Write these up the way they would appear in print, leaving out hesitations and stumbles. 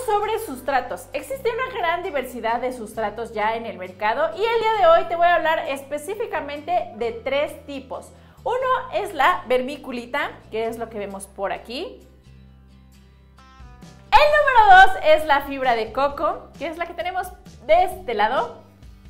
sobre sustratos. Existe una gran diversidad de sustratos ya en el mercado y el día de hoy te voy a hablar específicamente de 3 tipos. Uno es la vermiculita, que es lo que vemos por aquí. El número 2 es la fibra de coco, que es la que tenemos de este lado.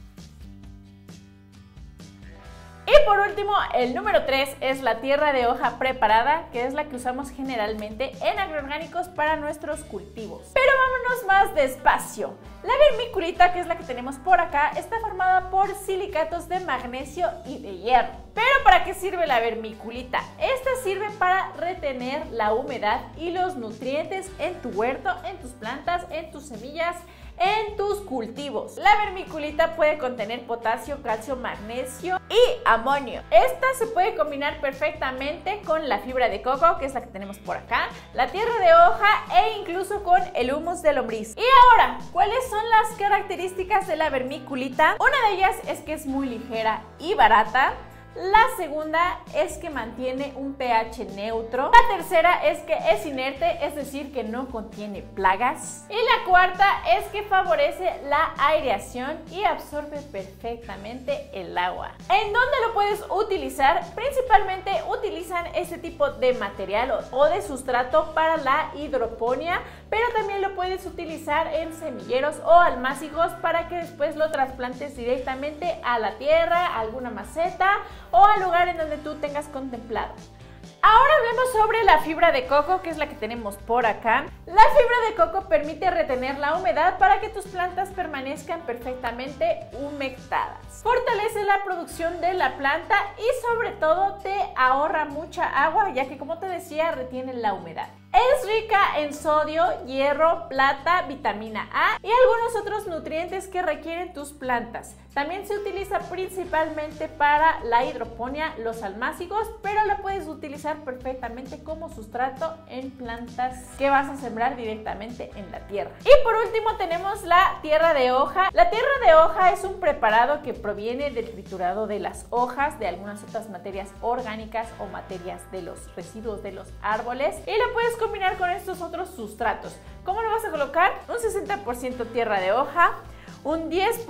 Y por último, el número 3 es la tierra de hoja preparada, que es la que usamos generalmente en agroorgánicos para nuestros cultivos. Pero vámonos más despacio. La vermiculita, que es la que tenemos por acá, está formada por silicatos de magnesio y de hierro. ¿Pero para qué sirve la vermiculita? Esta sirve para retener la humedad y los nutrientes en tu huerto, en tus plantas, en tus semillas, en tus cultivos. La vermiculita puede contener potasio, calcio, magnesio y amonio. Esta se puede combinar perfectamente con la fibra de coco, que es la que tenemos por acá, la tierra de hoja e incluso con el humus de lombriz. Y ahora, ¿cuáles son las características de la vermiculita? Una de ellas es que es muy ligera y barata. La segunda es que mantiene un pH neutro. La tercera es que es inerte, es decir, que no contiene plagas. Y la cuarta es que favorece la aireación y absorbe perfectamente el agua. ¿En dónde lo puedes utilizar? Principalmente utilizan este tipo de material o de sustrato para la hidroponía, pero también lo puedes utilizar en semilleros o almácigos para que después lo trasplantes directamente a la tierra, a alguna maceta o al lugar en donde tú tengas contemplado. Ahora hablemos sobre la fibra de coco, que es la que tenemos por acá. La fibra de coco permite retener la humedad para que tus plantas permanezcan perfectamente humectadas. Fortalece la producción de la planta y sobre todo te ahorra mucha agua, ya que, como te decía, retiene la humedad. Es rica en sodio, hierro, plata, vitamina A y algunos otros nutrientes que requieren tus plantas. También se utiliza principalmente para la hidroponía, los almácigos, pero la puedes utilizar perfectamente como sustrato en plantas que vas a sembrar directamente en la tierra. Y por último tenemos la tierra de hoja. La tierra de hoja es un preparado que proviene del triturado de las hojas, de algunas otras materias orgánicas o materias de los residuos de los árboles, y la puedes combinar con estos otros sustratos. ¿Cómo lo vas a colocar? Un 60% tierra de hoja, un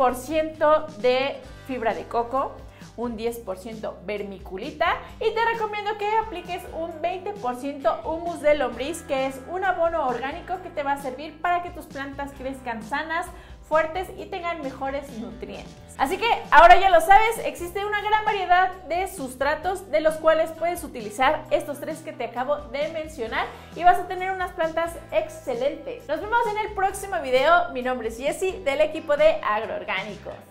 10% de fibra de coco, un 10% vermiculita y te recomiendo que apliques un 20% humus de lombriz, que es un abono orgánico que te va a servir para que tus plantas crezcan sanas, fuertes y tengan mejores nutrientes. Así que ahora ya lo sabes, existe una gran variedad de sustratos de los cuales puedes utilizar estos 3 que te acabo de mencionar y vas a tener unas plantas excelentes. Nos vemos en el próximo video. Mi nombre es Jessie, del equipo de Agroorgánicos.